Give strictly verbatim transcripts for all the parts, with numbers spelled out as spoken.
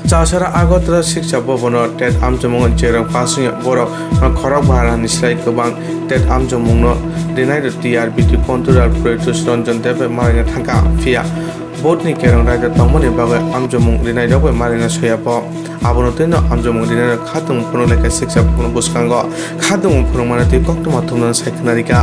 চাষারা আগরতলা শিক্ষা ভবন টেট আমজমুং চেরং পাসনি বরক খরক ভাড়ানি স্লাইড गोबां टेट আমজমুং दिनाय টিআরবিটি কন্ট্রোলার প্রত্যুষ রঞ্জন দেবে মারিনা থাকা ফিয়া बोर्डनि केरं रायजो तंगमनि बागै আমজমুং दिनाय दावै मारिना सयाब आबनतेनो আমজমুং दिनाय खातुं फुनुलेखा शिक्षा भवन बुसकांग खातुं फुनुमानति कक्टमा थुमना सायखनारिका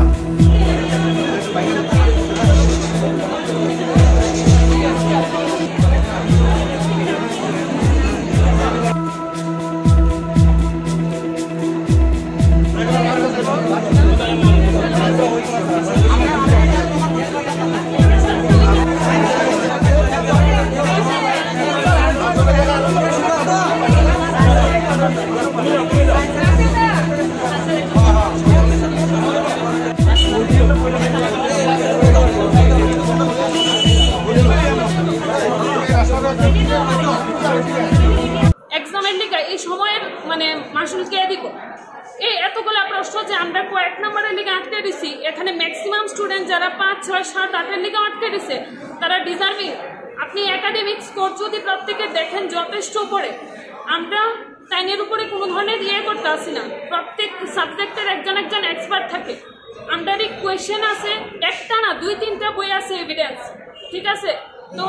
এক্সামের লিগা এই সময়ের মানে মাসুল কে দিব এই এতগুলো প্রশ্ন যে আমরা কয়েক নম্বরের লিগা আটকে দিছি এখানে ম্যাক্সিমাম স্টুডেন্ট যারা পাঁচ ছয় সাত আটের লিগা আটকে দিছে তারা ডিজার্ভিং। আপনি একাডেমিক স্কোর যদি প্রত্যেকে দেখেন যথেষ্ট পড়ে, আমরা টাইনের উপরে কোনো ধরনের ইয়ে করতে আসি না। প্রত্যেক সাবজেক্টের একজন একজন এক্সপার্ট থাকে। আন্ডারে কোয়েশ্চেন আছে, একটা না দুই তিনটা বই আছে এভিডেন্স, ঠিক আছে? তো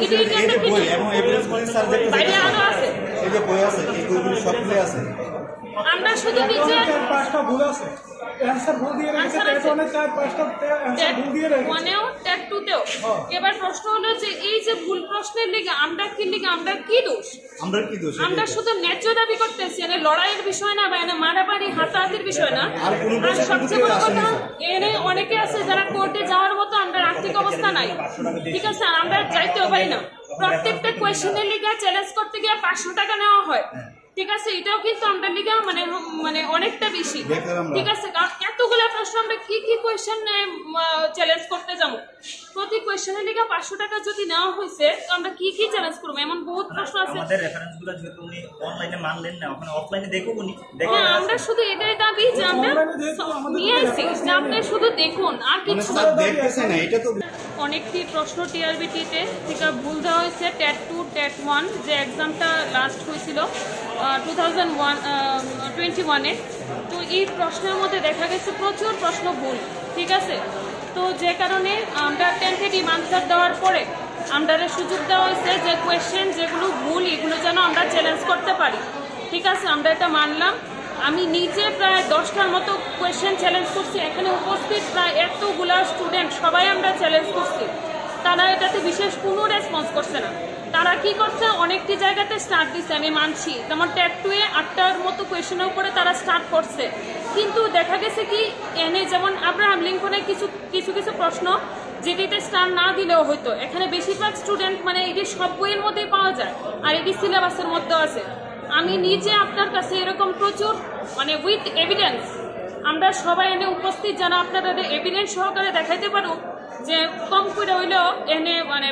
আমরা শুধু নিচে এবার প্রশ্ন হলো যে এই যে ভুল প্রশ্নের লিগে আমরা কি লিগে আমরা কি দোষ আমরা কি দোষ আমরা শুধু ন্যায্য দাবি করতেছি, এনে লড়াইয়ের বিষয় না বা এনে মারামারি হাতাহাতির বিষয় না। আর সবচেয়ে বড় কথা এনে অনেকে আছে যারা কোর্টে যাওয়ার মতো আমরা আর্থিক অবস্থা নাই, ঠিক আছে? আর আমরা যাইতেও পারি না। প্রত্যেকটা কোয়েশ্চেনের লিগে চ্যালেঞ্জ করতে গিয়ে পাঁচশো টাকা নেওয়া হয়, ঠিক আছে? এটাও কিন্তু আমরা লিগা মানে মানে অনেকটা বেশি, ঠিক আছে? কারণ এতগুলো প্রশ্ন আমরা কি কি কোয়েশ্চেন চ্যালেঞ্জ করতে যাবো, প্রতি কোয়েশ্চেনের লিগা পাঁচশো টাকা যদি নেওয়া হয়েছে তো আমরা কি কি চ্যালেঞ্জ করবো? এমন বহুত প্রশ্ন আছে। আমাদের রেফারেন্সগুলো যেহেতু উনি অনলাইনে মানলেন না, ওখানে অফলাইনে দেখো উনি দেখেন। আমরা শুধু এটাই দাবি যে আমরা নিয়ে আসি যে আপনি শুধু দেখুন, আর কিছু দেখতেছেন না। এটা তো অনেকটি প্রশ্ন টিআরবিটিতে থেকে ভুল দেওয়া হয়েছে। টেট টু টেট ওয়ান যে এক্সামটা লাস্ট হয়েছিল টু থাউজেন্ড ওয়ান টোয়েন্টি ওয়ানে, তো এই প্রশ্নের মধ্যে দেখা গেছে প্রচুর প্রশ্ন ভুল, ঠিক আছে? তো যে কারণে আমরা টেন্টেটিভ আনসার দেওয়ার পরে আমরা সুযোগ দেওয়া হয়েছে যে কোয়েশ্চেন যেগুলো ভুল এগুলো যেন আমরা চ্যালেঞ্জ করতে পারি, ঠিক আছে? আমরা এটা মানলাম। আমি নিজে প্রায় দশটার মতো কোয়েশ্চেন চ্যালেঞ্জ করছি, এখানে উপস্থিত প্রায় এতগুলা স্টুডেন্ট সবাই আমরা চ্যালেঞ্জ করছি। তারা এটাতে বিশেষ কোনো রেসপন্স করছে না। তারা কি করছে, অনেকটি জায়গাতে স্টার্ট দিচ্ছে, আমি মানছি। যেমন ট্যাগ টুয়ে আটটার মতো কোয়েশ্চেনের উপরে তারা স্টার্ট করছে, কিন্তু দেখা গেছে কি এনে যেমন আব্রাহাম লিঙ্কনের কিছু কিছু কিছু প্রশ্ন যেটিতে স্টার না দিলেও হয়তো, এখানে বেশিরভাগ স্টুডেন্ট মানে এটি সব বইয়ের মধ্যেই পাওয়া যায় আর এটি সিলেবাসের মধ্যেও আছে। আমি নিজে আপনার কাছে এরকম প্রচুর মানে উইথ এভিডেন্স আমরা সবাই এনে উপস্থিত যারা আপনারা এভিডেন্স সহকারে দেখাইতে পারো যে কম করে হইলেও এনে মানে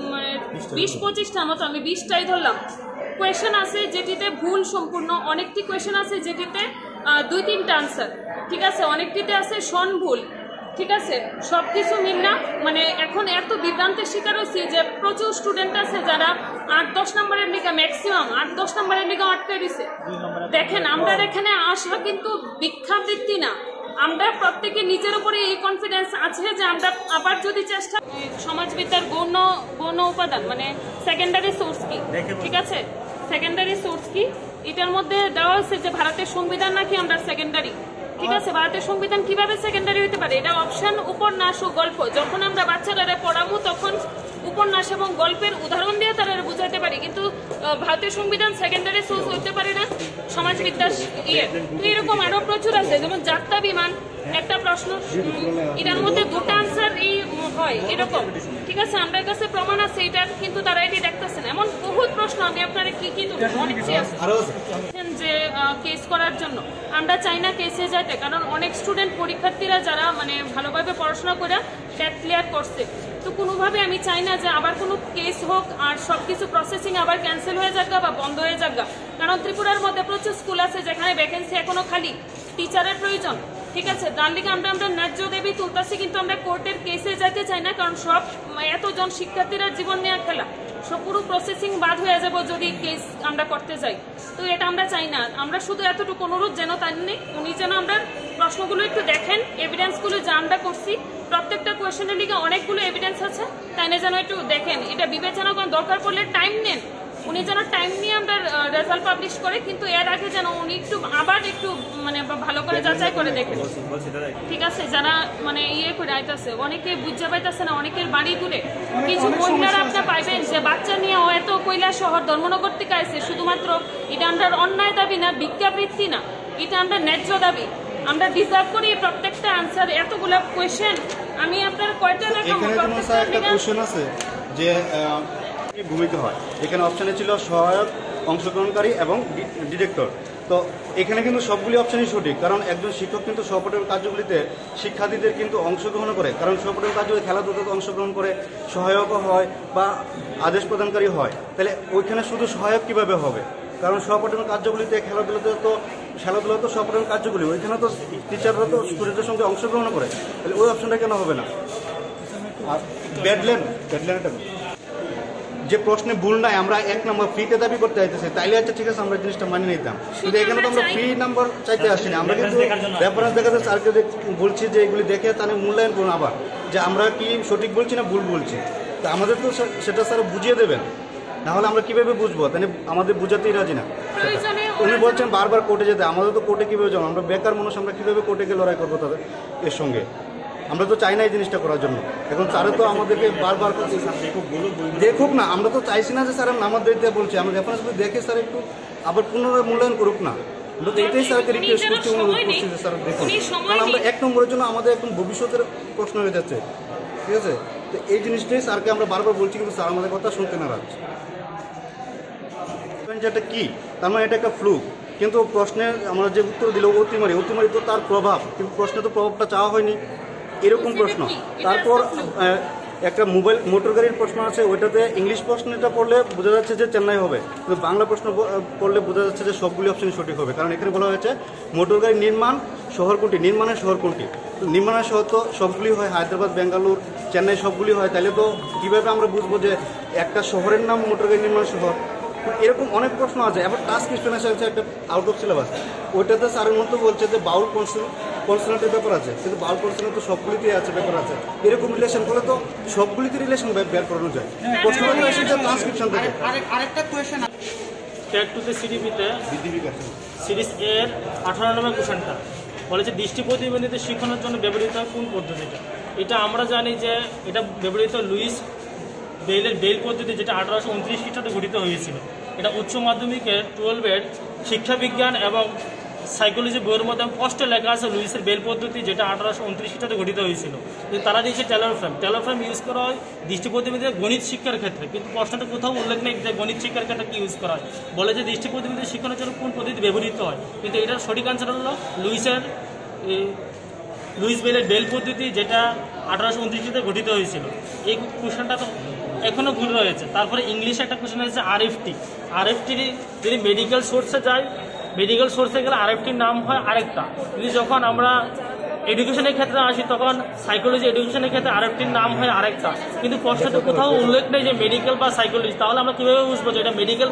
বিশ পঁচিশটার মতো, আমি বিশটাই ধরলাম, কোয়েশ্চেন আছে যেটিতে ভুল সম্পূর্ণ, অনেকটি কোয়েশ্চেন আছে যেটিতে দুই তিনটা আনসার, ঠিক আছে? অনেকটিতে আছে শন ভুল, ঠিক আছে? সব কিছু মিল না মানে এখন এত বিভ্রান্তের শিকার হচ্ছে যে প্রচুর স্টুডেন্ট আছে যারা আট দশ নম্বরের লিগা ম্যাক্সিমাম আট দশ নম্বরের লিগা আটকে দিছে। দেখেন আমরা এখানে আসা কিন্তু ভিক্ষাবৃত্তি না, আমরা প্রত্যেকে নিজের উপরে এই কনফিডেন্স আছে যে আমরা আবার যদি চেষ্টা সমাজবিদ্যার গৌণ গৌণ উপাদান মানে সেকেন্ডারি সোর্স কি, ঠিক আছে? সেকেন্ডারি সোর্স কি এটার মধ্যে দেওয়া হয়েছে যে ভারতের সংবিধান নাকি আমরা সেকেন্ডারি, ঠিক আছে? ভারতের সংবিধান কিভাবে সেকেন্ডারি হতে পারে? এটা অপশন উপন্যাস ও গল্প। যখন আমরা বাচ্চারা পড়াবো তখন উপন্যাস এবং গল্পের উদাহরণ দিয়ে তারা বুঝাতে পারি, কিন্তু ভারতের সংবিধান সেকেন্ডারি সোর্স হতে পারে না সমাজবিদ্যার ইয়ে। তো এরকম আরো প্রচুর আছে, যেমন যাত্রা বিমান একটা প্রশ্ন, এটার মধ্যে দুটো আনসার এই হয় এরকম, ঠিক আছে? আমাদের কাছে প্রমাণ আছে এটার, কিন্তু তারা এটি দেখতেছেন। এমন বহুত প্রশ্ন আমি আপনারা কি কি অনেক যে কেস করার জন্য আমরা চাই না কেসে যাইতে, কারণ অনেক স্টুডেন্ট পরীক্ষার্থীরা যারা মানে ভালোভাবে পড়াশোনা করে ট্যাট ক্লিয়ার করছে, তো কোনোভাবে আমি চাই না যে আবার কোনো কেস হোক আর সব কিছু প্রসেসিং আবার ক্যান্সেল হয়ে যাক বা বন্ধ হয়ে যাক, কারণ ত্রিপুরার মধ্যে প্রচুর স্কুল আছে যেখানে ভ্যাকেন্সি এখনো খালি, টিচারের প্রয়োজন, ঠিক আছে? তার লিগে আমরা আমরা ন্যায্য দেবী তুলতেছি, কিন্তু আমরা কোর্টের কেসে যাইতে চাই না, কারণ সব এতজন শিক্ষার্থীরা জীবন নেওয়া খেলা। সব পুরো প্রসেসিং বাদ হয়ে যাবো যদি কেস আমরা করতে যাই। তো এটা আমরা চাই না। আমরা শুধু এতটুকু অনুরোধ যেন তার নেই, উনি যেন আমরা প্রশ্নগুলো একটু দেখেন, এভিডেন্সগুলো যা আমরা করছি প্রত্যেকটা কোয়েশনের লিগে অনেকগুলো এভিডেন্স আছে, তাই না যেন একটু দেখেন, এটা বিবেচনা করেন, দরকার পড়লে টাইম নেন। উনি যেন টাইম নিয়ে আমরা রেজাল্ট পাবলিশ করে, কিন্তু এর আগে যেন উনি একটু আবার একটু মানে ভালো করে যাচাই করে দেখেন। ঠিক আছে, যারা মানে ইয়ে করে আইতাছে, অনেকে বুঝতে পাইতেছে না, অনেকের বাড়ি দূরে। কিছু মহিলারা আপনার পাইবেন যে বাচ্চা নিয়ে ও এত কৈলাস শহর ধর্মনগর থেকে আসছে, শুধুমাত্র এটা আমরা অন্যায় দাবি না, ভিক্ষাবৃত্তি না, এটা আমরা ন্যায্য দাবি। আমরা ডিজার্ভ করি প্রত্যেকটা আনসার। এতগুলো কোয়েশ্চেন আমি আপনার কয়টা দেখাবো? একটা কোয়েশ্চেন আছে যে ভূমিকা হয়, এখানে অপশানে ছিল সহায়ক, অংশগ্রহণকারী এবং ডিরেক্টর। তো এখানে কিন্তু সবগুলি অপশানই সঠিক, কারণ একজন শিক্ষক কিন্তু সহপাঠ্য কার্যগুলিতে শিক্ষার্থীদের কিন্তু অংশগ্রহণ করে, কারণ সহপাঠ্য কার্যগুলি খেলাধুলাতে অংশগ্রহণ করে, সহায়কও হয় বা আদেশ প্রদানকারী হয়। তাহলে ওইখানে শুধু সহায়ক কীভাবে হবে? কারণ সহপাঠ্য কার্যগুলিতে খেলাধুলাতে তো খেলাধুলা তো সহপাঠ্য কার্যগুলি, ওইখানে তো টিচাররা তো স্টুডেন্টের সঙ্গে অংশগ্রহণ করে, তাহলে ওই অপশনটা কেন হবে না? আর ব্যাডল্যান্ড ব্যাডল্যান্ডটা যে প্রশ্নে ভুল নাই, আমরা এক নম্বর ফ্রিতে দাবি করতে চাইতেছি, তাইলে আচ্ছা ঠিক আছে আমরা জিনিসটা মানিয়ে নিতাম, কিন্তু এখানে তো আমরা ফ্রি নাম্বার চাইতে আসছি না, আমরা কিন্তু রেফারেন্স দেখাতে স্যারকে বলছি যে এগুলি দেখে তাহলে মূল্যায়ন করুন আবার, যে আমরা কি সঠিক বলছি না ভুল বলছি। তা আমাদের তো সেটা স্যার বুঝিয়ে দেবেন, না হলে আমরা কীভাবে বুঝবো? তাহলে আমাদের বুঝাতেই রাজি না। উনি বলছেন বারবার কোর্টে যেতে, আমাদের তো কোর্টে কীভাবে যাবো? আমরা বেকার মানুষ, আমরা কীভাবে কোর্টে গিয়ে লড়াই করবো তাদের এর সঙ্গে? আমরা তো চাই না এই জিনিসটা করার জন্য। এখন স্যারে তো আমাদেরকে বারবার দেখুক না, আমরা তো চাইছি না যে স্যার আমাদের দিয়ে বলছি, আমরা রেফারেন্সগুলো দেখে স্যার একটু আবার পুনরায় মূল্যায়ন করুক না। আমরা তো এটাই স্যারকে রিকোয়েস্ট করছি, অনুরোধ করছি যে স্যার দেখুন, কারণ আমরা এক নম্বরের জন্য আমাদের একদম ভবিষ্যতের প্রশ্ন হয়ে যাচ্ছে। ঠিক আছে, তো এই জিনিসটাই স্যারকে আমরা বারবার বলছি, কিন্তু স্যার আমাদের কথা শুনতে নারাজ। এটা কি? তার মানে এটা একটা ফ্লুক, কিন্তু প্রশ্নের আমরা যে উত্তর দিল অতিমারি, অতিমারি তো তার প্রভাব, কিন্তু প্রশ্নে তো প্রভাবটা চাওয়া হয়নি, এরকম প্রশ্ন। তারপর একটা মোবাইল মোটর গাড়ির প্রশ্ন আছে, ওইটাতে ইংলিশ প্রশ্নটা পড়লে বোঝা যাচ্ছে যে চেন্নাই হবে, কিন্তু বাংলা প্রশ্ন পড়লে বোঝা যাচ্ছে যে সবগুলি অপশন সঠিক হবে, কারণ এখানে বলা হয়েছে মোটর গাড়ির নির্মাণ শহর কোনটি, নির্মাণের শহর কোনটি। নির্মাণের শহর তো সবগুলি হয়, হায়দ্রাবাদ, বেঙ্গালুর, চেন্নাই সবগুলি হয়, তাহলে তো কীভাবে আমরা বুঝবো যে একটা শহরের নাম মোটর গাড়ি নির্মাণ শহর? এরকম অনেক প্রশ্ন আছে। এবার টাস্ক কোয়েশ্চেন আছে একটা আউট অফ সিলেবাস, ওইটাতে স্যারের মতো বলছে যে বাউল কনসোনেন্টের ব্যাপার আছে, কিন্তু বাউল কনসোনেন্ট তো সবগুলিতেই আছে, ব্যাপার আছে। এরকম রিলেশন করলে তো সবগুলিতে রিলেশন বের করানো যায়, প্রশ্নটা এসেছে ট্রান্সক্রিপশন থেকে। আরেকটা কোয়েশ্চেন টেট টুতে সিডিপিতে সিরিজ এর আঠারো নম্বর কোশ্চেনটা বলেছে দৃষ্টি প্রতিবন্ধীদের শিক্ষণের জন্য ব্যবহৃত কোন পদ্ধতিটা? এটা আমরা জানি যে এটা ব্যবহৃত লুইস বেইলের বেইল পদ্ধতি, যেটা আঠারোশো উনত্রিশ খ্রিস্টাব্দে গঠিত হয়েছিল। এটা উচ্চ মাধ্যমিকের টুয়েলভের শিক্ষাবিজ্ঞান এবং সাইকোলজি বইয়ের মধ্যে স্পষ্ট লেখা আছে লুইসের বেল পদ্ধতি, যেটা আঠারোশো উনত্রিশ খ্রিস্টাব্দে গঠিত হয়েছিল। কিন্তু তারা দিয়েছে Taylor frame. Taylor frame use করা হয় দৃষ্টি প্রতিবন্ধীদের গণিত শিক্ষার ক্ষেত্রে, কিন্তু প্রশ্নটা কোথাও উল্লেখ নেই যে গণিত শিক্ষার ক্ষেত্রে কি ইউজ করা হয়। বলে যে দৃষ্টি প্রতিবন্ধীদের শিক্ষণের জন্য কোন পদ্ধতি ব্যবহৃত হয়, কিন্তু এটার সঠিক আনসার হলো লুইসের লুইস বেলের বেল পদ্ধতি, যেটা আঠারোশো উনত্রিশ খ্রিস্টাব্দে গঠিত হয়েছিল। এই কোশ্চেনটা তো এখনও ভুল রয়েছে। তারপরে ইংলিশে একটা কোশ্চেন হয়েছে আরএফটি। আরএফটি যদি মেডিকেল সোর্সে যায়, মেডিকেল সোর্সে গেলে আরএফটির নাম হয় আরেকটা, কিন্তু যখন আমরা এডুকেশনের ক্ষেত্রে আসি তখন সাইকোলজি এডুকেশনের ক্ষেত্রে আরএফটির নাম হয় আরেকটা, কিন্তু প্রশ্নটা কোথাও উল্লেখ নেই যে মেডিকেল বা সাইকোলজি। তাহলে আমরা কীভাবে বুঝবো যে এটা মেডিকেল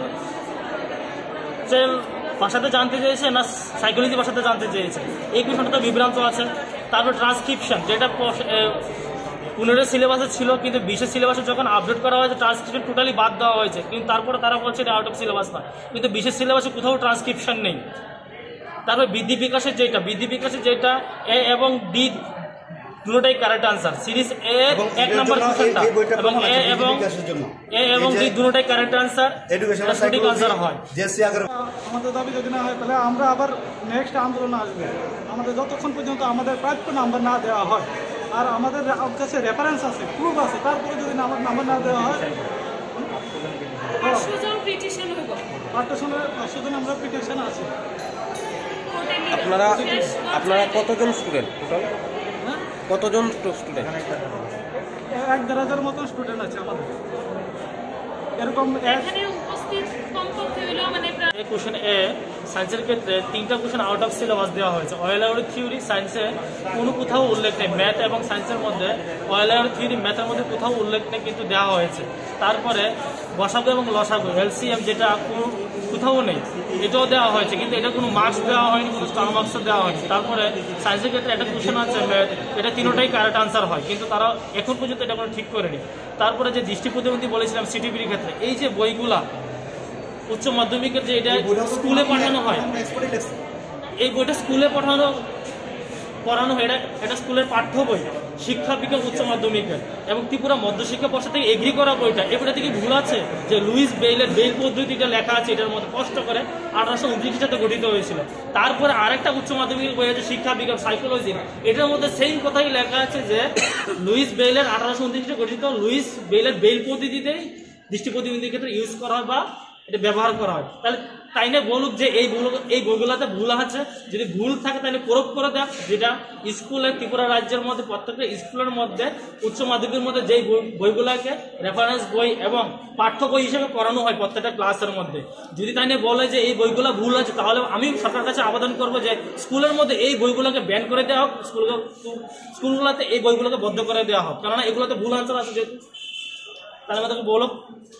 ভাষাতে জানতে চেয়েছে না সাইকোলজি ভাষাতে জানতে চেয়েছে? এই কোশ্চেনটা তো বিভ্রান্ত আছে। তারপর ট্রান্সক্রিপশন, যেটা পনেরো সিলেবাসে ছিল, কিন্তু বিশের সিলেবাসে যখন আপডেট করা হয়েছে ট্রান্সক্রিপশন টোটালি বাদ দেওয়া হয়েছে, কিন্তু তারপরে তারা বলছে এটা আউট অফ সিলেবাস না, কিন্তু বিশের সিলেবাসে কোথাও ট্রান্সক্রিপশন নেই। তারপর বৃদ্ধি বিকাশের যেটা বৃদ্ধি বিকাশের যেটা এ এবং ডি দুটোটাই কারেক্ট আনসার। সিরিজ এ এক নম্বর কোশ্চেনটা এবং এ এবং এ এবং ডি দুটোটাই কারেক্ট আনসার, সঠিক আনসার হয়। আমাদের দাবি যদি না হয় তাহলে আমরা আবার নেক্সট আন্দোলনে আসবো। আমাদের যতক্ষণ পর্যন্ত আমাদের প্রাপ্য নাম্বার না দেওয়া হয়, আর আমাদের কাছে রেফারেন্স আছে, প্রুফ আছে, তারপরে যদি আমার নাম্বার না দেওয়া হয়, পাঁচশো আমরা পিটিশন আছে। আপনারা আপনারা কতজন স্টুডেন্ট টোটাল? কতজন স্টুডেন্ট? এক দেড় হাজার মতন স্টুডেন্ট আছে আমাদের। এরকম এখানে উপস্থিত কমপক্ষে হলো মানে কোশ্চেন এ সায়েন্সের ক্ষেত্রে তিনটা কোশ্চেন আউট অফ সিলেবাস দেওয়া হয়েছে। অয়েলার থিওরি সায়েন্সে কোনো কোথাও উল্লেখ নেই, ম্যাথ এবং সায়েন্সের মধ্যে অয়েলার থিওরি ম্যাথের মধ্যে কোথাও উল্লেখ নেই কিন্তু দেওয়া হয়েছে। তারপরে বসাগু এবং লসাগু এলসিএম যেটা কোনো কোথাও নেই এটাও দেওয়া হয়েছে, কিন্তু এটা কোনো মার্কস দেওয়া হয়নি, কোনো স্টার মার্কসও দেওয়া হয়নি। তারপরে সায়েন্সের ক্ষেত্রে একটা কোশ্চেন আছে ম্যাথ, এটা তিনোটাই কারেক্ট আনসার হয়, কিন্তু তারা এখন পর্যন্ত এটা কোনো ঠিক করেনি। তারপরে যে দৃষ্টি প্রতিবন্ধী বলেছিলাম সিটিভির ক্ষেত্রে, এই যে বইগুলা উচ্চ মাধ্যমিকের যে এটা স্কুলে পাঠানো হয়, এই বইটা স্কুলে পাঠানো পড়ানো হয়, এটা এটা স্কুলের পাঠ্য বই শিক্ষা বিজ্ঞান উচ্চ মাধ্যমিকের এবং ত্রিপুরা মধ্যশিক্ষা পর্ষদ থেকে এগ্রি করা বইটা। এই বইটা থেকে ভুল আছে যে লুইস বেইলের বেইল পদ্ধতিটা লেখা আছে, এটার মধ্যে কষ্ট করে আঠারোশো উনত্রিশ সালে গঠিত হয়েছিল। তারপরে আরেকটা উচ্চ মাধ্যমিক বই আছে শিক্ষা বিজ্ঞান সাইকোলজি, এটার মধ্যে সেই কথাই লেখা আছে যে লুইস বেইলের আঠারোশো উনত্রিশে গঠিত লুইস বেইলের বেইল পদ্ধতিতেই দৃষ্টি প্রতিবন্ধীর ক্ষেত্রে ইউজ করা হয় বা এটা ব্যবহার করা হয়। তাহলে তাই না বলুক যে এই এই বইগুলোতে ভুল আছে, যদি ভুল থাকে তাহলে প্রয়োগ করে দেখ, যেটা স্কুলের ত্রিপুরা রাজ্যের মধ্যে প্রত্যেকটা স্কুলের মধ্যে উচ্চ মাধ্যমিকের মধ্যে যেই বইগুলোকে রেফারেন্স বই এবং পাঠ্য বই হিসেবে পড়ানো হয় প্রত্যেকটা ক্লাসের মধ্যে, যদি তাই না বলে যে এই বইগুলো ভুল আছে, তাহলে আমি সরকারের কাছে আবেদন করবো যে স্কুলের মধ্যে এই বইগুলোকে ব্যান করে দেওয়া হোক, স্কুল স্কুলগুলোতে এই বইগুলোকে বদ্ধ করে দেওয়া হোক, কেননা এগুলোতে ভুল আনসার আছে যেহেতু। তাহলে আমাদেরকে বলো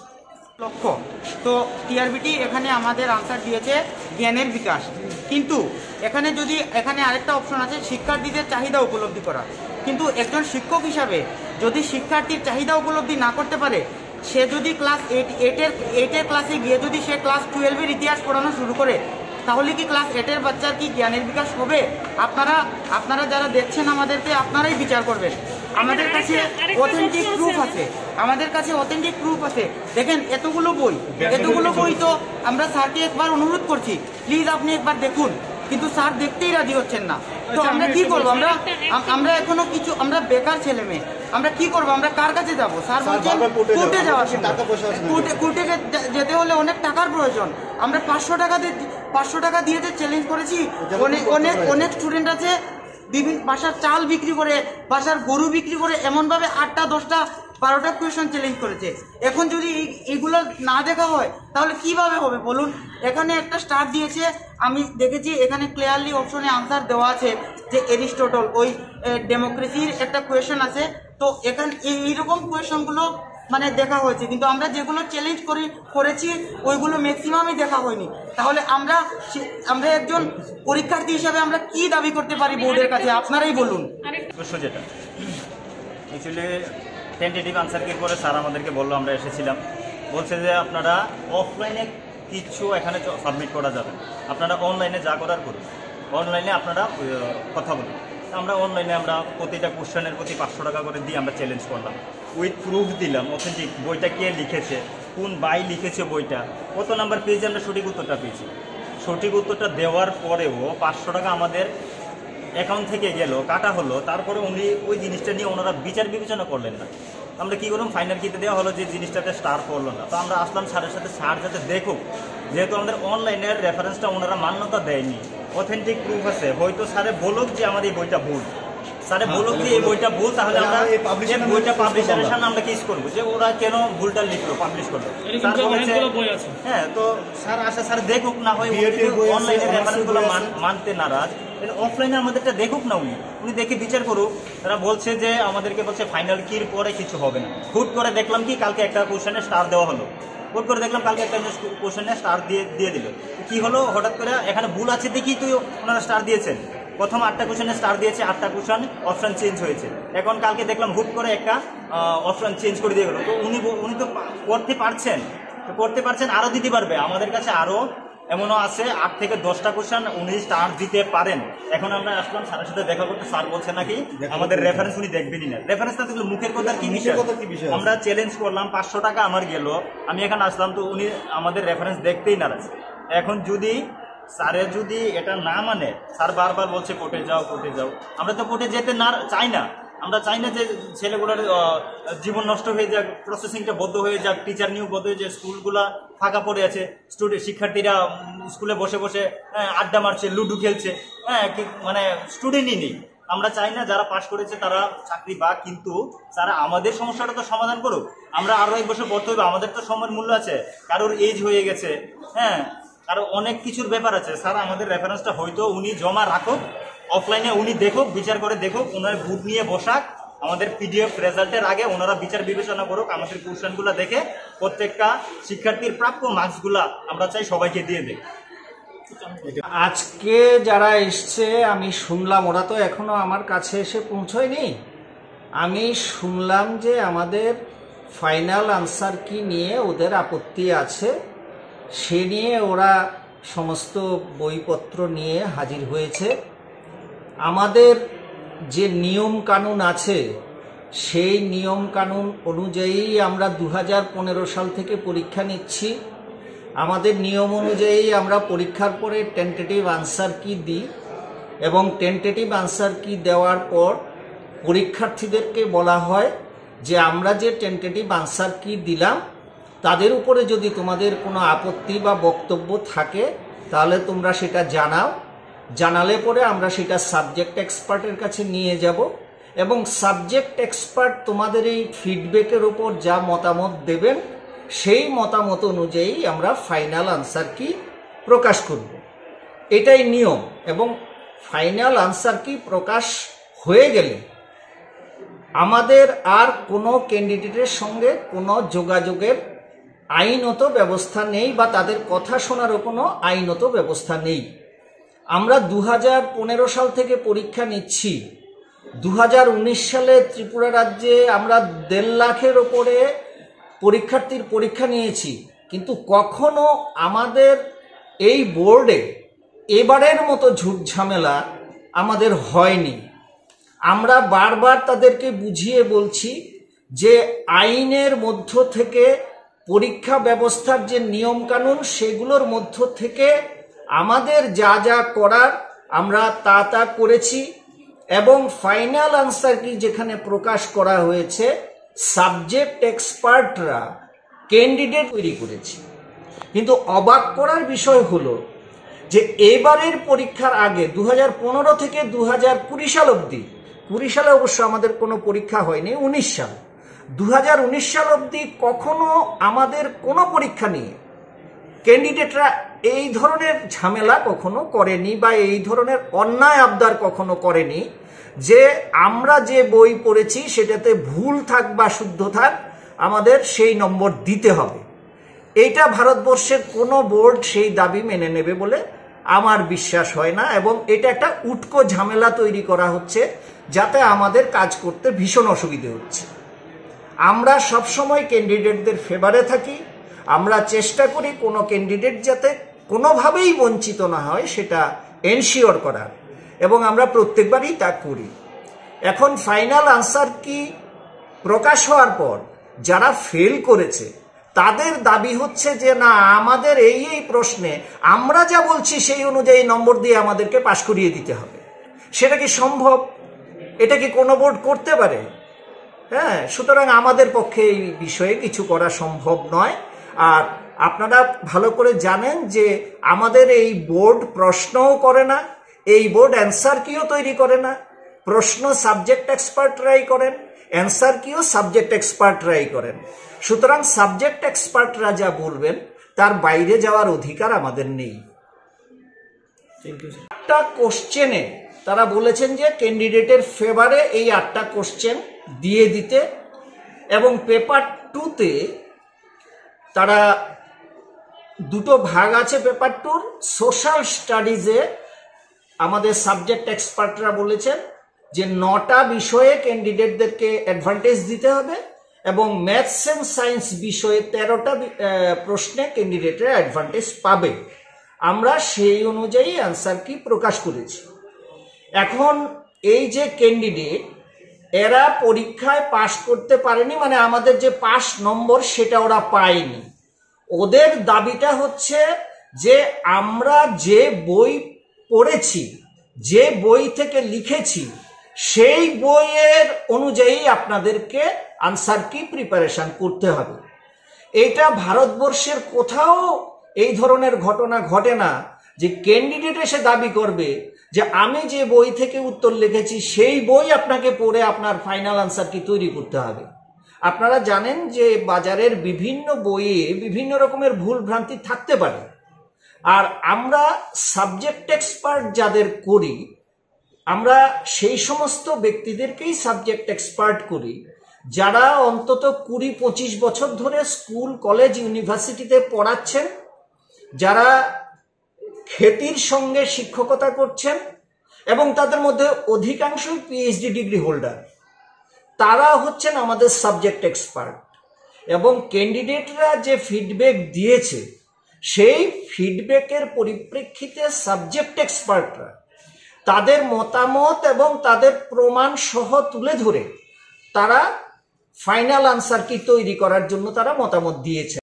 লক্ষ্য তো টিআরবিটি এখানে আমাদের আনসার দিয়েছে জ্ঞানের বিকাশ, কিন্তু এখানে যদি এখানে আরেকটা অপশন আছে শিক্ষার্থীদের চাহিদা উপলব্ধি করা, কিন্তু একজন শিক্ষক হিসাবে যদি শিক্ষার্থীর চাহিদা উপলব্ধি না করতে পারে, সে যদি ক্লাস এইট এইটের এইটের ক্লাসে গিয়ে যদি সে ক্লাস টুয়েলভের ইতিহাস পড়ানো শুরু করে, তাহলে কি ক্লাস এইটের বাচ্চার কি জ্ঞানের বিকাশ হবে? আপনারা আপনারা যারা দেখছেন আমাদেরকে আপনারাই বিচার করবেন। আমাদের কাছে অথেন্টিক প্রুফ আছে, আমাদের কাছে অথেন্টিক প্রুফ আছে। দেখেন এতগুলো বই এতগুলো বই তো আমরা স্যারকে একবার অনুরোধ করছি প্লিজ আপনি একবার দেখুন, কিন্তু স্যার দেখতেই রাজি হচ্ছেন না। তো আমরা কি করবো? আমরা আমরা এখনো কিছু আমরা বেকার ছেলে মেয়ে, আমরা কি করবো? আমরা কার কাছে যাবো? স্যার বলছেন কোর্টে যাওয়া, কোর্টে কোর্টে যেতে হলে অনেক টাকার প্রয়োজন। আমরা পাঁচশো টাকা দিয়ে পাঁচশো টাকা দিয়ে যে চ্যালেঞ্জ করেছি, অনেক অনেক অনেক স্টুডেন্ট আছে বিভিন্ন বাসার চাল বিক্রি করে, বাসার গরু বিক্রি করে, এমনভাবে আটটা দশটা বারোটা কোয়েশন চ্যালেঞ্জ করেছে। এখন যদি এইগুলো না দেখা হয় তাহলে কিভাবে হবে বলুন? এখানে একটা স্টার দিয়েছে, আমি দেখেছি এখানে ক্লিয়ারলি অপশনে আনসার দেওয়া আছে যে এরিস্টটল ওই ডেমোক্রেসির একটা কোয়েশন আছে। তো এখানে এইরকম কোয়েশনগুলো মানে দেখা হয়েছে, কিন্তু আমরা যেগুলো চ্যালেঞ্জ করে করেছি ওইগুলো ম্যাক্সিমামই দেখা হয়নি। তাহলে আমরা আমরা একজন পরীক্ষার্থী হিসাবে আমরা কি দাবি করতে পারি বোর্ডের কাছে? আপনারাই বলুন। প্রশ্ন যেটা অ্যাকচুয়ালি টেন্টেটিভ আনসার কি করে স্যার আমাদেরকে বললো, আমরা এসেছিলাম, বলছে যে আপনারা অফলাইনে কিছু এখানে সাবমিট করা যাবে, আপনারা অনলাইনে যা করার করুন, অনলাইনে আপনারা কথা বলুন। আমরা অনলাইনে আমরা প্রতিটা কোশ্চেনের প্রতি পাঁচশো টাকা করে দিয়ে আমরা চ্যালেঞ্জ করলাম, উইথ প্রুফ দিলাম অথেন্টিক বইটা কে লিখেছে, কোন বাই লিখেছে বইটা, কত নাম্বার পেজে আমরা সঠিক উত্তরটা পেয়েছি। সঠিক উত্তরটা দেওয়ার পরেও পাঁচশো টাকা আমাদের অ্যাকাউন্ট থেকে গেল, কাটা হলো, তারপরে উনি ওই জিনিসটা নিয়ে ওনারা বিচার বিবেচনা করলেন না। আমরা কী করলাম, ফাইনাল কিতে দেওয়া হলো যে জিনিসটাতে স্টার পড়লো না। তো আমরা আসলাম স্যারের সাথে, স্যার যাতে দেখুক, যেহেতু আমাদের অনলাইনের রেফারেন্সটা ওনারা মান্যতা দেয়নি, অথেন্টিক প্রুফ আছে, হয়তো স্যারে বলুক যে আমার এই বইটা ভুল, স্যারে বলুক যে এই বইটা ভুল, তাহলে আমরা বইটা পাবলিশারের সামনে আমরা কেস করবো যে ওরা কেন ভুলটা লিখলো, পাবলিশ করলো। হ্যাঁ, তো স্যার আসে, স্যার দেখুক, না হয় অনলাইনের রেফারেন্সগুলো মানতে নারাজ, অফলাইনে আমাদেরটা দেখুক না, উনি উনি দেখে বিচার করুক। তারা বলছে যে আমাদেরকে বলছে ফাইনাল কির পরে কিছু হবে না। হুট করে দেখলাম কি কালকে একটা কোশ্চেনে স্টার দেওয়া হলো, হুট করে দেখলাম কালকে একটা কোশ্চেনে স্টার দিয়ে দিয়ে দিল। কি হলো, হঠাৎ করে এখানে ভুল আছে দেখি তুই ওনারা স্টার দিয়েছেন, প্রথম আটটা কোশ্চেনে স্টার দিয়েছে, আটটা কোশ্চেন অপশন চেঞ্জ হয়েছে। এখন কালকে দেখলাম হুট করে একটা অপশন চেঞ্জ করে দিয়ে গেলো। তো উনি উনি তো করতে পারছেন, তো করতে পারছেন, আরও দিতে পারবে। আমাদের কাছে আরও এমনও আছে আট থেকে দশটা কোশ্চেন উনি স্টার দিতে পারেন। এখন আমরা আসলাম স্যারের সাথে দেখা করতে, স্যার বলছে নাকি আমাদের রেফারেন্স উনি দেখবেনই না। রেফারেন্স না থাকলে মুখের কথা কি বিষয়? আমরা চ্যালেঞ্জ করলাম, পাঁচশো টাকা আমার গেল, আমি এখানে আসলাম, তো উনি আমাদের রেফারেন্স দেখতেই নারাজ। এখন যদি স্যারে যদি এটা না মানে, স্যার বারবার বলছে কোর্টে যাও কোর্টে যাও, আমরা তো কোর্টে যেতে না চাই না। আমরা চাই না যে ছেলেগুলোর জীবন নষ্ট হয়ে যাক, প্রসেসিংটা বন্ধ হয়ে যাক, টিচার নিয়োগ বন্ধ হয়ে যায়, স্কুলগুলা ফাঁকা পড়ে আছে, স্টুডেন্ট শিক্ষার্থীরা স্কুলে বসে বসে আড্ডা মারছে, লুডু খেলছে, হ্যাঁ মানে স্টুডেন্টই নেই। আমরা চাই না যারা পাশ করেছে তারা চাকরি বা, কিন্তু তারা আমাদের সমস্যাটা তো সমাধান করুক। আমরা আরও এক বছর পড়তে হবে, আমাদের তো সময়ের মূল্য আছে, কারোর এজ হয়ে গেছে, হ্যাঁ আরও অনেক কিছুর ব্যাপার আছে স্যার। আমাদের রেফারেন্সটা হয়তো উনি জমা রাখুক, অফলাইনে উনি দেখুক, বিচার করে দেখুক, ওনার বুথ নিয়ে বসাক, আমাদের পিডিএফ রেজাল্টের আগে ওনারা বিচার বিবেচনা করুক, আমাদের কোশ্চেনগুলো দেখে প্রত্যেকটা শিক্ষার্থীর প্রাপ্য মার্কসগুলা আমরা চাই সবাইকে দিয়ে দেয়। আজকে যারা এসছে আমি শুনলাম, ওরা তো এখনো আমার কাছে এসে পৌঁছয়নি, আমি শুনলাম যে আমাদের ফাইনাল আনসার কি নিয়ে ওদের আপত্তি আছে, সে নিয়ে ওরা সমস্ত বইপত্র নিয়ে হাজির হয়েছে। আমাদের যে নিয়ম কানুন আছে সেই নিয়ম কানুন অনুযায়ী আমরা দু হাজার পনেরো সাল থেকে পরীক্ষা নিচ্ছি। আমাদের নিয়ম অনুযায়ী আমরা পরীক্ষার পরে টেন্টেটিভ আনসার কি দিই এবং টেন্টেটিভ আনসার কি দেওয়ার পর পরীক্ষার্থীদেরকে বলা হয় যে আমরা যে টেন্টেটিভ আনসার কি দিলাম তাদের উপরে যদি তোমাদের কোনো আপত্তি বা বক্তব্য থাকে তাহলে তোমরা সেটা জানাও। জানালে পরে আমরা সেটা সাবজেক্ট এক্সপার্টের কাছে নিয়ে যাব এবং সাবজেক্ট এক্সপার্ট তোমাদের এই ফিডব্যাকের উপর যা মতামত দেবেন সেই মতামত অনুযায়ী আমরা ফাইনাল আনসার কি প্রকাশ করব। এটাই নিয়ম। এবং ফাইনাল আনসার কি প্রকাশ হয়ে গেলে আমাদের আর কোনো ক্যান্ডিডেটের সঙ্গে কোনো যোগাযোগের আইনত ব্যবস্থা নেই বা তাদের কথা শোনারও কোনো আইনত ব্যবস্থা নেই। আমরা দু হাজার পনেরো সাল থেকে পরীক্ষা নিচ্ছি। দু হাজার উনিশ সালে ত্রিপুরা রাজ্যে আমরা দেড় লাখের ওপরে পরীক্ষার্থীর পরীক্ষা নিয়েছি, কিন্তু কখনো আমাদের এই বোর্ডে এবারের মতো ঝুট ঝামেলা আমাদের হয়নি। আমরা বারবার তাদেরকে বুঝিয়ে বলছি যে আইনের মধ্য থেকে পরীক্ষা ব্যবস্থার যে নিয়মকানুন সেগুলোর মধ্য থেকে আমাদের যা যা করার আমরা তা তা করেছি এবং ফাইনাল আনসার কি যেখানে প্রকাশ করা হয়েছে সাবজেক্ট এক্সপার্টরা ক্যান্ডিডেট তৈরি করেছে। কিন্তু অবাক করার বিষয় হলো যে এবারের পরীক্ষার আগে দু হাজার পনেরো থেকে দু হাজার কুড়ি সাল অবধি, কুড়ি সালে অবশ্য আমাদের কোনো পরীক্ষা হয়নি, উনিশ সাল, দু হাজার উনিশ সাল অবধি কখনো আমাদের কোনো পরীক্ষা নিয়ে ক্যান্ডিডেটরা এই ধরনের ঝামেলা কখনো করেনি বা এই ধরনের অন্যায় আবদার কখনো করেনি যে আমরা যে বই পড়েছি সেটাতে ভুল থাক বা শুদ্ধ থাক আমাদের সেই নম্বর দিতে হবে। এইটা ভারতবর্ষের কোনো বোর্ড সেই দাবি মেনে নেবে বলে আমার বিশ্বাস হয় না এবং এটা একটা উটকো ঝামেলা তৈরি করা হচ্ছে যাতে আমাদের কাজ করতে ভীষণ অসুবিধে হচ্ছে। আমরা সবসময় ক্যান্ডিডেটদের ফেভারে থাকি, আমরা চেষ্টা করি কোনো ক্যান্ডিডেট যাতে কোনোভাবেই বঞ্চিত না হয় সেটা এনশিওর করার এবং আমরা প্রত্যেকবারই তা করি। এখন ফাইনাল আনসার কি প্রকাশ হওয়ার পর যারা ফেল করেছে তাদের দাবি হচ্ছে যে না আমাদের এই এই প্রশ্নে আমরা যা বলছি সেই অনুযায়ী নম্বর দিয়ে আমাদেরকে পাশ করিয়ে দিতে হবে। সেটা কি সম্ভব? এটা কি কোনো বোর্ড করতে পারে? হ্যাঁ, সুতরাং আমাদের পক্ষে এই বিষয়ে কিছু করা সম্ভব নয়। আর আপনারা ভালো করে জানেন যে আমাদের এই বোর্ড প্রশ্নও করে না, এই বোর্ড অ্যান্সার কিও তৈরি করে না। প্রশ্ন সাবজেক্ট এক্সপার্টরাই করেন, অ্যান্সার কিও সাবজেক্ট এক্সপার্টরাই করেন। সুতরাং সাবজেক্ট এক্সপার্টরা যা বলবেন তার বাইরে যাওয়ার অধিকার আমাদের নেই। একটা কোশ্চেনে তারা বলেছেন যে ক্যান্ডিডেটের ফেভারে এই আটটা কোশ্চেন দিয়ে দিতে এবং পেপার টুতে তারা দুটো ভাগ আছে। পেপার টুর সোশ্যাল স্টাডিজে আমাদের সাবজেক্ট এক্সপার্টরা বলেছেন যে নটা বিষয়ে ক্যান্ডিডেটদেরকে অ্যাডভান্টেজ দিতে হবে এবং ম্যাথস অ্যান্ড সায়েন্স বিষয়ে তেরোটা প্রশ্নে ক্যান্ডিডেটরা অ্যাডভান্টেজ পাবে। আমরা সেই অনুযায়ী অ্যান্সার কি প্রকাশ করেছি। এখন এই যে ক্যান্ডিডেট এরা পরীক্ষায় পাশ করতে পারেনি, মানে আমাদের যে পাস নম্বর সেটা ওরা পায়নি। ওদের দাবিটা হচ্ছে যে আমরা যে বই পড়েছি, যে বই থেকে লিখেছি সেই বইয়ের অনুযায়ী আপনাদেরকে আনসার কি প্রিপারেশন করতে হবে। এটা ভারতবর্ষের কোথাও এই ধরনের ঘটনা ঘটে না যে ক্যান্ডিডেট এসে দাবি করবে যে আমি যে বই থেকে উত্তর লিখেছি সেই বই আপনাকে পড়ে আপনার ফাইনাল আনসার কি তৈরি করতে হবে। আপনারা জানেন যে বাজারের বিভিন্ন বইয়ে বিভিন্ন রকমের ভুল ভ্রান্তি থাকতে পারে। আর আমরা সাবজেক্ট এক্সপার্ট যাদের করি, আমরা সেই সমস্ত ব্যক্তিদেরকেই সাবজেক্ট এক্সপার্ট করি যারা অন্তত কুড়ি পঁচিশ বছর ধরে স্কুল কলেজ ইউনিভার্সিটিতে পড়াচ্ছেন, যারা খ্যাতির সঙ্গে শিক্ষকতা করছেন এবং তাদের মধ্যে অধিকাংশই পিএইচডি ডিগ্রি হোল্ডার। তারা হচ্ছেন আমাদের সাবজেক্ট এক্সপার্ট। এবং ক্যান্ডিডেটরা যে ফিডব্যাক দিয়েছে সেই ফিডব্যাকের পরিপ্রেক্ষিতে সাবজেক্ট এক্সপার্টরা তাদের মতামত এবং তাদের প্রমাণ সহ তুলে ধরে তারা ফাইনাল আনসার কি তৈরি করার জন্য তারা মতামত দিয়েছে।